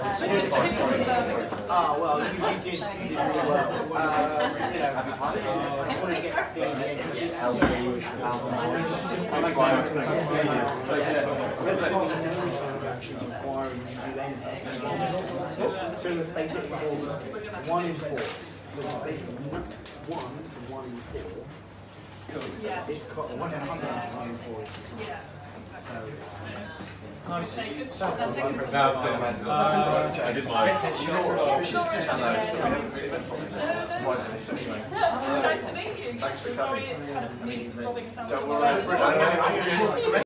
Ah, well, you did really well. So it's basically 1 in 4. So it's basically 1 to 1 in 4. Yeah. It's 1 in 100 to 1 in 4. Yeah. So. Nice. I did mine. Nice to meet you. Sorry, it's kind of me robbing someone. Don't worry.